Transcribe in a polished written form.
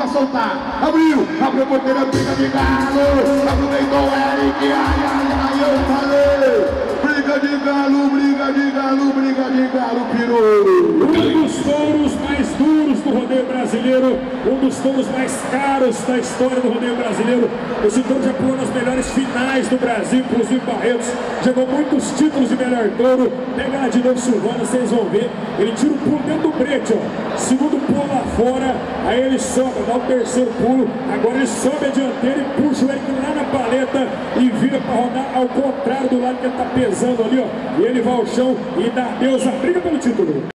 pra soltar. Abriu, abriu a porteira, briga de galo. Aproveitou o Eric, ai, eu falei. Briga de galo, briga de galo, briga de galo, pirou. Um dos touros mais duros do rodeio brasileiro, um dos touros mais caros da história do rodeio brasileiro. Esse touro já pulou nas melhores finais do Brasil, inclusive Barretos. Jogou muitos títulos de melhor touro. Pega lá de novo Silvana, vocês vão ver. Ele tira o pulo dentro do brete, ó. Segundo pulo lá fora, aí ele sobe, dá o terceiro pulo. Agora ele sobe a dianteira e puxa o Eric lá na paleta e vira para rodar ao contrário do lado que ele tá pesando ali, ó. E ele vai ao chão e dá adeus à briga pelo título.